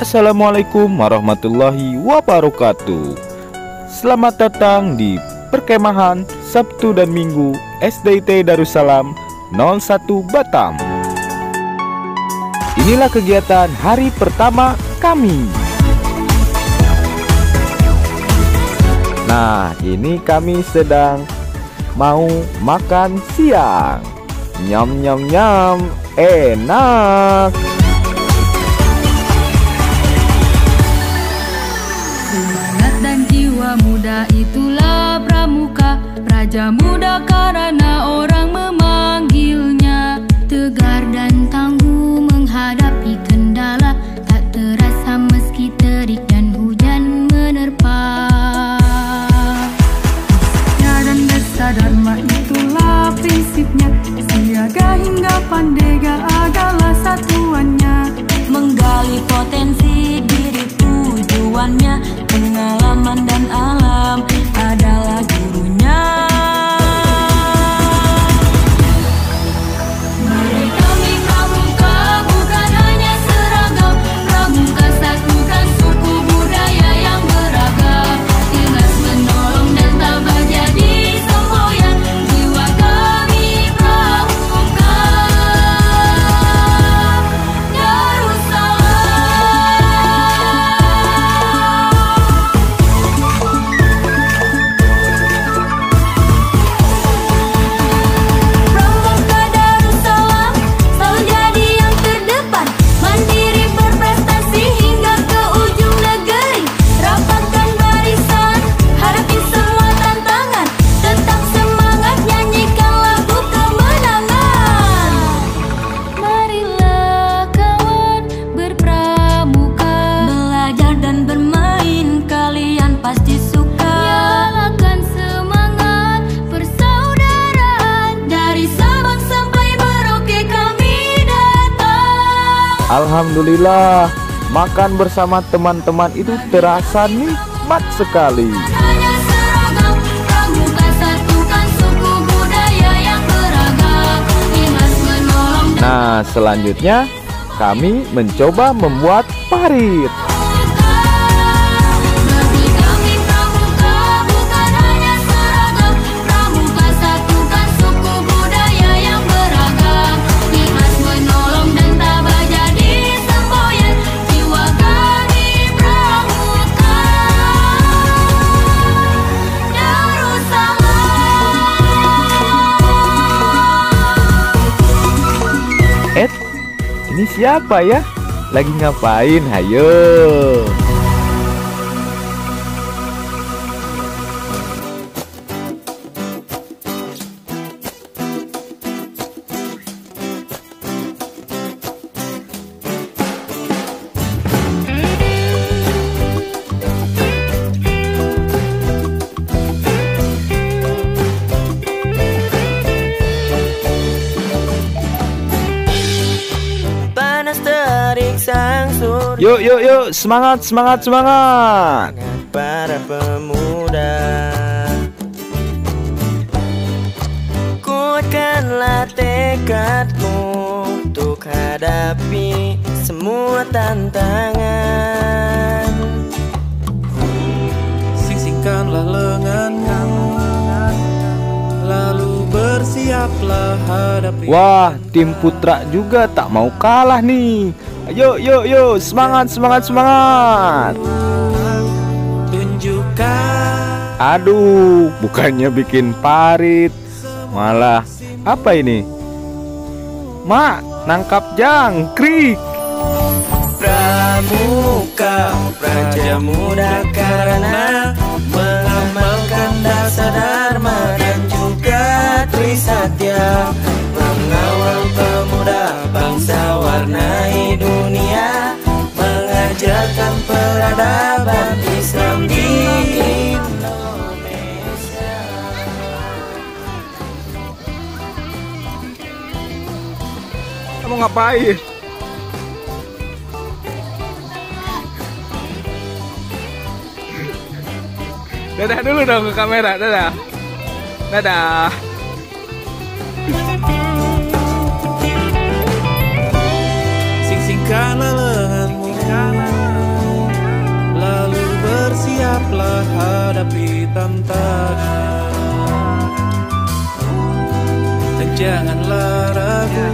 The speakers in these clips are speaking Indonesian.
Assalamualaikum warahmatullahi wabarakatuh. Selamat datang di perkemahan Sabtu dan Minggu SDIT Darussalam 01 Batam. Inilah kegiatan hari pertama kami. Nah, ini kami sedang mau makan siang. Nyam nyam nyam, enak. Semangat dan jiwa muda itulah pramuka, praja muda karena orang memanggilnya. Tegar dan tangguh menghadapi kendala, tak terasa meski terik dan hujan menerpa. Setia dan bersadharma itulah prinsipnya, siaga hingga pandega adalah satuannya. Menggali potensi diri tujuannya, pengalaman dan alam adalah gurunya. Mari kami pramuka, bukan hanya seragam. Pramuka satukan suku budaya yang beragam. Ikhlas menolong dan tabah jadi semboyan. Jiwa kami pramuka Darussalam. Pramuka Darussalam selalu jadi yang terdepan, mandiri berprestasi hingga ke ujung negeri. Rapatkan barisan, hadapi semua tantangan, tetap semangat nyanyikan lagu kemenangan. Marilah kawan berpramuka, belajar dan bermain kalian pasti suka. Nyalakan semangat persaudaraan, dari Sabang sampai Merauke kami datang. Alhamdulillah, makan bersama teman-teman itu terasa nikmat sekali. Hanya seragam, pramuka satukan suku budaya yang beragam. Ikhlas menolong dan Nah, selanjutnya kami mencoba membuat parit. bagi kami pramuka, bukan hanya seragam. Pramuka satukan suku budaya yang beragam. Ikhlas menolong dan tabah jadi semboyan. Jiwa kami pramuka Darussalam. Ini siapa ya? Lagi ngapain? Hayo. Panas terik sang surya, Yuk, yuk, yuk, semangat, semangat, semangat. para pemuda. Kuatkanlah tekadmu untuk hadapi semua tantangan. Singsikkanlah lenganmu, lalu bersiaplah hadapi. Wah, tim putra juga tak mau kalah nih. Yuk, yuk, yuk, semangat, semangat, semangat. Tunjukkan Aduh, bukannya bikin parit, malah apa ini? Mak, nangkap jangkrik. Pramuka, praja muda karena mengamalkan dasar dharma dan juga trisatya, mengawal pemuda bangsa warnai dunia, mengajarkan peradaban Islam di Indonesia. Kamu ngapain? Dadah dulu dong ke kamera, dadah. Dadah. singsikkanlah lenganmu, bersiaplah hadapi tantangan. Dan janganlah ragu,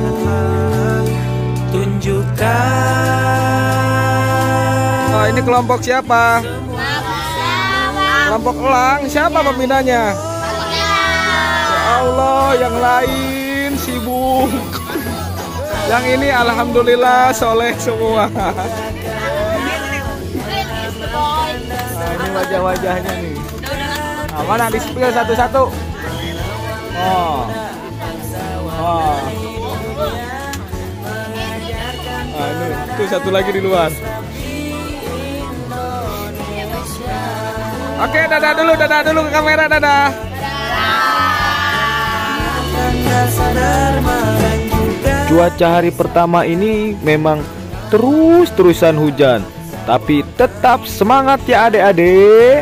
tunjukkan. Oh, ini kelompok siapa? Kelompok elang. Siapa pembinanya? Ya Allah, yang lain sibuk. Yang ini alhamdulillah soleh semua. Nah, ini wajah-wajahnya nih. Nah, mana di spill satu-satu? Oh. Oh. Nah, itu satu lagi di luar. Oke, dadah dulu ke kamera, dadah. Cuaca hari pertama ini memang terus-terusan hujan, tapi tetap semangat ya adik-adik.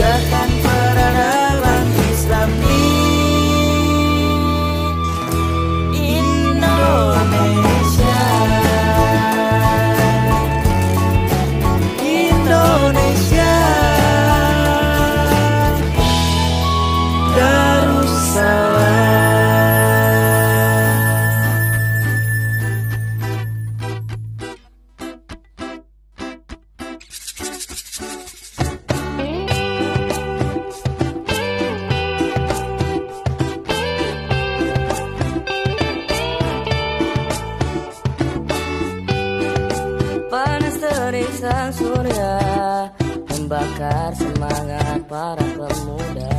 Panas terik sang surya membakar semangat para pemuda.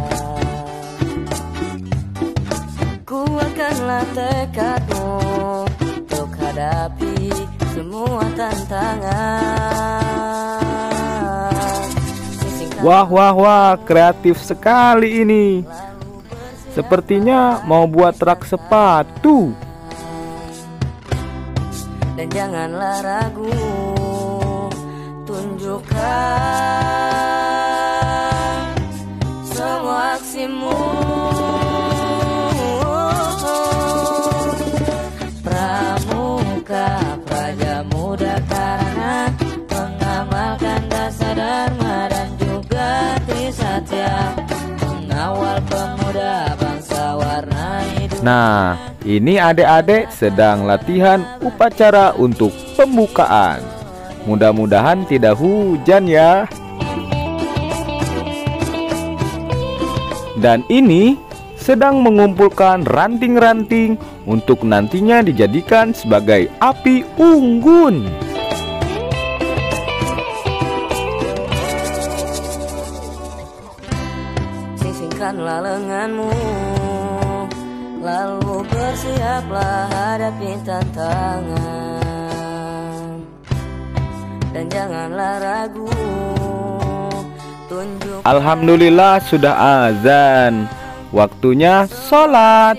Kuatkanlah tekadmu untuk hadapi semua tantangan. Wah, kreatif sekali ini. Sepertinya mau buat rak sepatu. Dan janganlah ragu, tunjukkan semua aksimu. Pramuka praja muda karena mengamalkan dasar dharma dan juga trisatya, mengawal pemuda bangsa warnai dunia. Nah, ini adik-adik sedang latihan upacara untuk pembukaan. Mudah-mudahan tidak hujan ya. Dan ini sedang mengumpulkan ranting-ranting untuk nantinya dijadikan sebagai api unggun. Singkirkanlah lenganmu, lalu bersiaplah hadapi tantangan. Dan janganlah ragu, tunjuk. Alhamdulillah sudah azan. Waktunya sholat.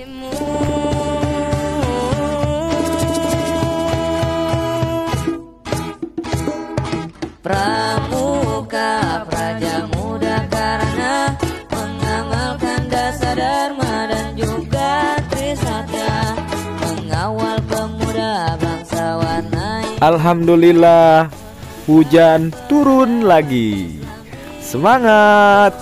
Pramuka praja muda karena mengamalkan dasar dharma dan juga trisatya, mengawal pemuda bangsa warnai. Alhamdulillah hujan turun lagi. Semangat.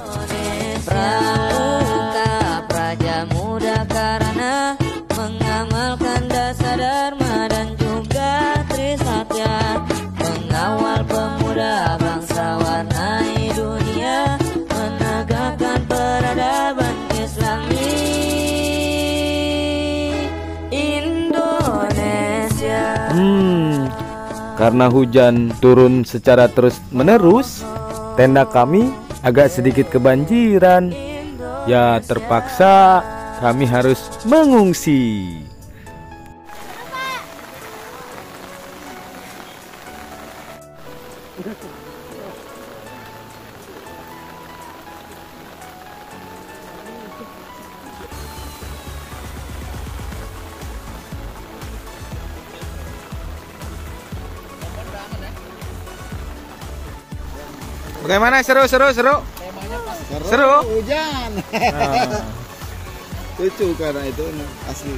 Pramuka praja muda karena mengamalkan dasar dharma dan juga trisatya, mengawal pemuda bangsa warnai dunia, menegakkan peradaban Islami Indonesia. Karena hujan turun secara terus-menerus, tenda kami agak sedikit kebanjiran. Ya terpaksa kami harus mengungsi. Bagaimana, seru? Seru? Hujan. Lucu karena itu asli.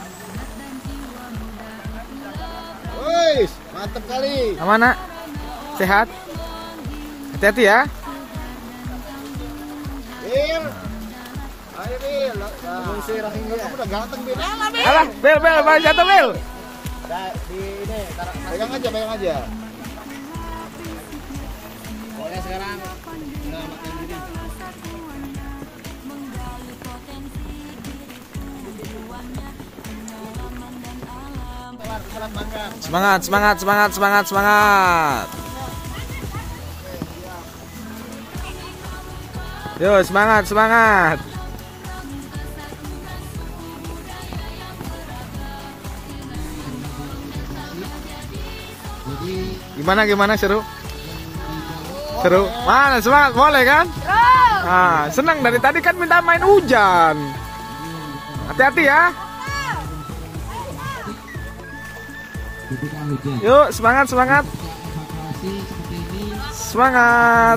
Woi, mantep kali. Mana? Sehat? Hati-hati ya. Bil. Ayo Bil. Mengisi rahim kamu udah ganteng Bil. Alah, Bel, Bel, jatuh Bel. Di ini, pegang aja. Pokoknya sekarang menyelamatkan diri. Semangat, semangat, semangat, semangat, semangat. Yo, semangat, semangat. Gimana seru? Seru? Mana semangat, boleh kan? Ah, senang dari tadi kan minta main hujan. Hati-hati ya. Yuk, semangat, semangat. Semangat.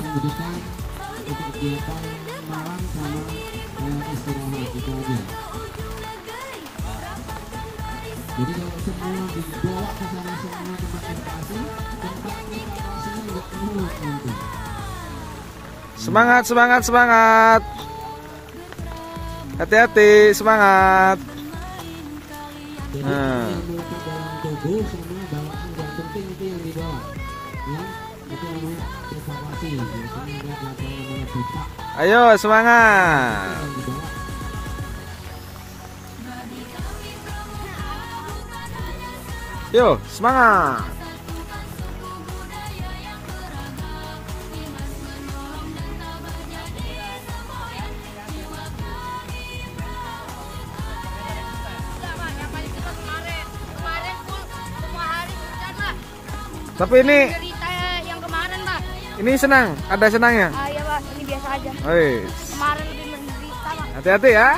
Jadi kalau semua dibawa ke sana semua tempat evakuasi, tempat evakuasinya nggak penuh nanti. Semangat, semangat, semangat. Hati-hati, semangat. Jadi yang melewati dalam tubuh semua bawaan yang penting itu yang dibawa, ya itu namanya evakuasi. Biasanya ada pelajaran namanya pipa. Ayo, semangat. Yang dibawa. Yo, semangat. Tapi ini cerita yang kemarin, Pak. ini senang, ada senangnya. Ah, iya, Pak. Ini biasa aja. Wih, Kemarin lebih menderita, Pak. hati-hati ya.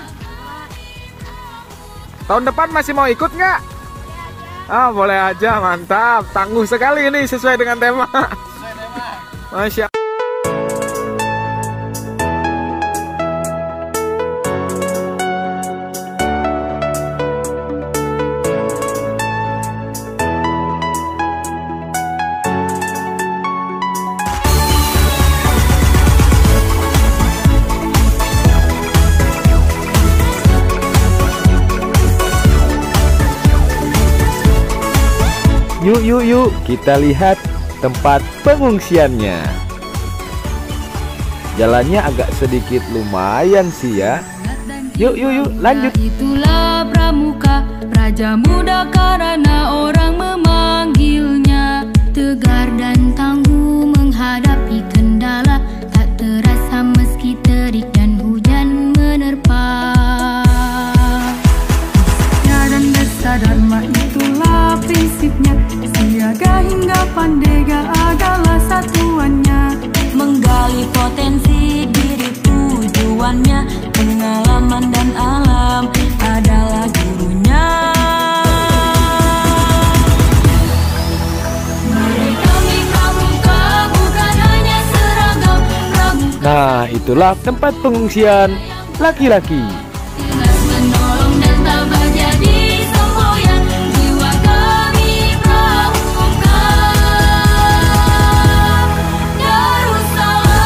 Tahun depan masih mau ikut nggak? Ah, boleh aja, mantap. Tangguh sekali ini sesuai dengan tema. Masya. Yuk, kita lihat tempat pengungsiannya. Jalannya agak sedikit lumayan sih ya. Yuk, lanjut. Itulah pramuka, raja muda karena orang memanggilnya. Tegar dan tangguh menghadapi kendala, tak terasa meski terik dan hujan menerpa. Dan desa dharma itulah prinsipnya, siaga hingga pandega adalah satuannya. Menggali potensi diri tujuannya, pengalaman dan alam adalah gurunya. Kami pramuka bukan hanya seragam, pramuka Nah, itulah tempat pengungsian laki-laki. ikhlas menolong dan tabah jadi semboyan. Jiwa kami pramuka Darussalam.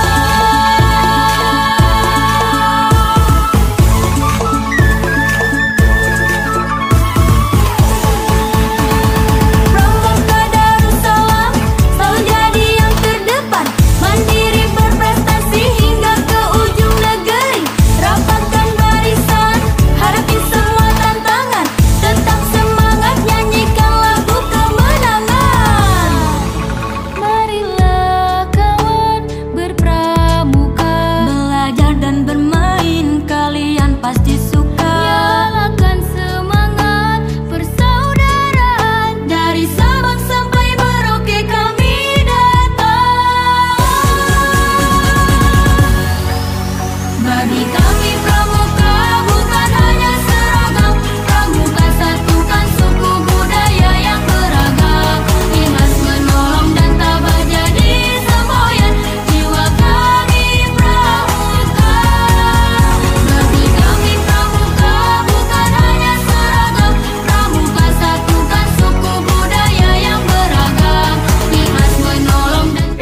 Pramuka Darussalam selalu jadi yang terdepan, mandiri berprestasi hingga ke ujung negeri. Rapatkan barisan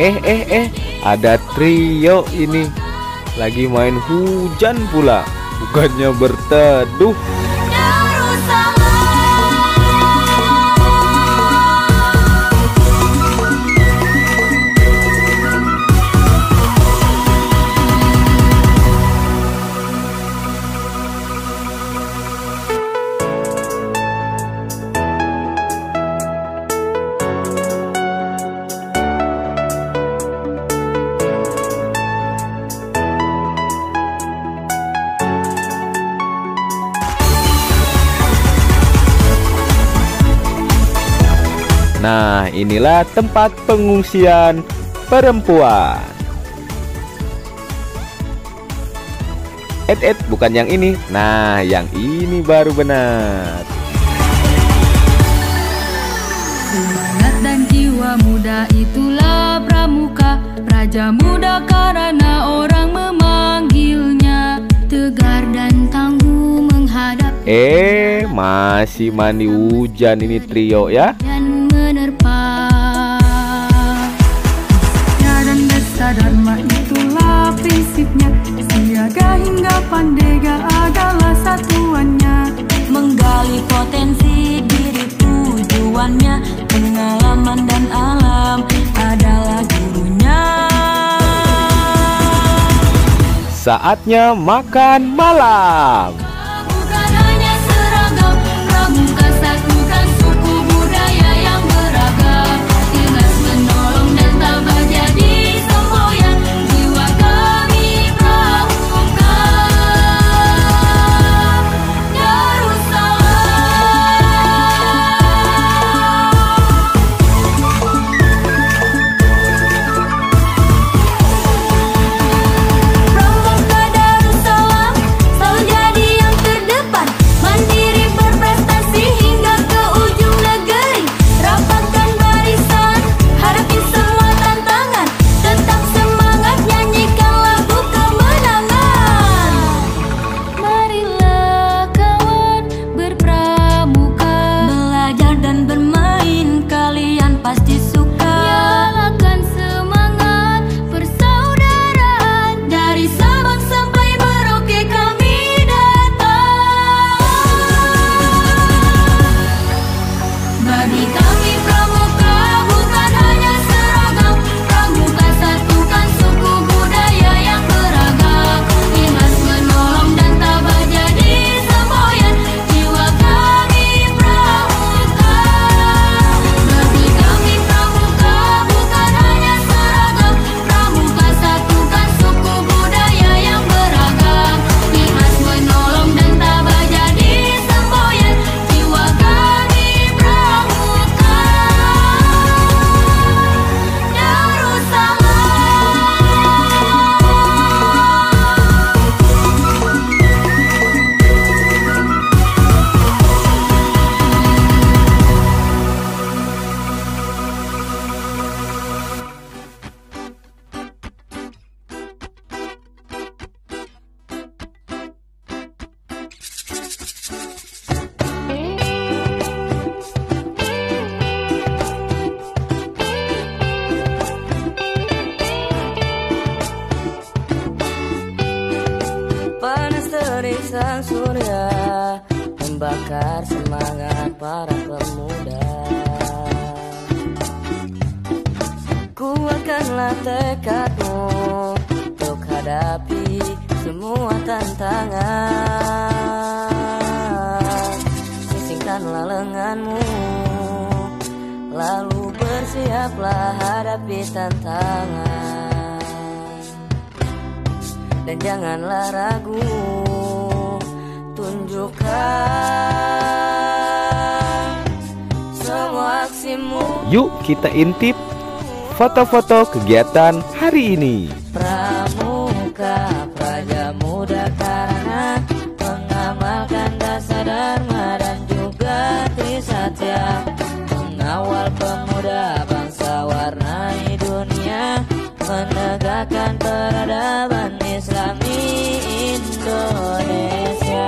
ada trio ini lagi main hujan pula, bukannya berteduh. Nah, inilah tempat pengungsian perempuan. Bukan yang ini. Nah, yang ini baru benar. Semangat dan jiwa muda itulah pramuka, praja muda karena orang memanggilnya. Tegar dan tangguh menghadap masih mandi hujan ini trio ya. dan menerpa. Ya dan desa dharma itulah prinsipnya, siaga hingga pandega adalah satuannya. Menggali potensi diri tujuannya, pengalaman dan alam adalah gurunya. Saatnya makan malam. Bukan hanya seragam, pramuka satukan suku budaya yang beragam. Ikhlas menolong dan tabah jadi semboyan jiwa kami pramuka. Pramuka Darussalam selalu jadi yang terdepan, mandiri berprestasi hingga ke ujung negeri. Rapatkan barisan, hadapi semua tantangan, tetap semangat nyanyikan lagu kemenangan. Marilah kawan berpramuka, Belajar dan bermain kalian pasti suka. nyalakan semangat persaudaraan. Dari Sabang sampai Merauke kami datang. Bagi kami pramuka bukan hanya seragam, pramuka satukan suku budaya yang beragam. Ikhlas menolong dan tabah jadi semboyan jiwa kami pramuka. Bagi kami pramuka bukan hanya seragam, pramuka satukan suku budaya yang beragam. Ikhlas menolong dan tabah jadi semboyan jiwa kami pramuka. Panas terik sang surya membakar semangat para pemuda. Kuatkanlah tekadmu untuk hadapi semua tantangan. Sisingkanlah lenganmu, lalu bersiaplah hadapi tantangan. Dan janganlah ragu, tunjukkan semua aksimu. Yuk kita intip foto-foto kegiatan hari ini. Pramuka praja muda karena mengamalkan dasar dharma dan juga trisatya, mengawal pemuda bangsa warnai dunia, menegakkan peradaban Islami Indonesia.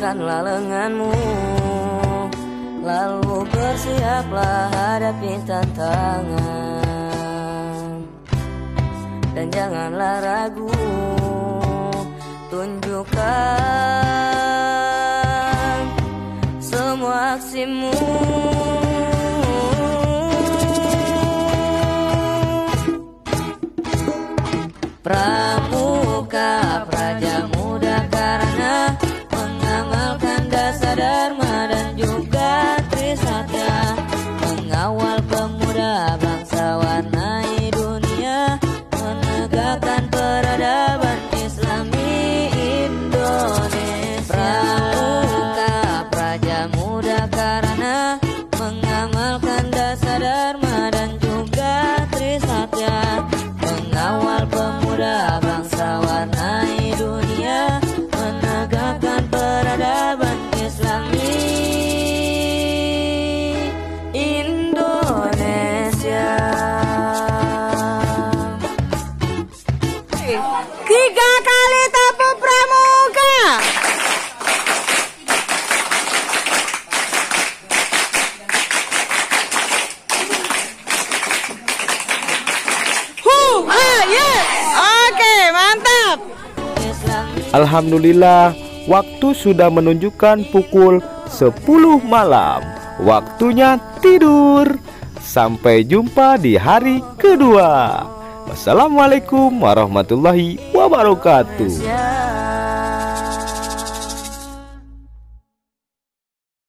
Ikhlaskanlah lenganmu, lalu bersiaplah hadapi tantangan. Dan janganlah ragu, tunjukkan semua aksimu. Pramuka, praja muda karena mengamalkan dasar dharma dan juga trisatya. Mengawal pemuda bangsa warnai dunia, menegakkan peradaban Islami Indonesia. Pramuka, praja muda karena mengamalkan dasar dharma dan juga trisatya. Mengawal pemuda bangsa warnai dunia, menegakkan peradaban Islami Indonesia. 3 kali tepuk pramuka. Oke, mantap. Alhamdulillah, waktu sudah menunjukkan pukul 10 malam. Waktunya tidur. Sampai jumpa di hari kedua. Wassalamualaikum warahmatullahi wabarakatuh.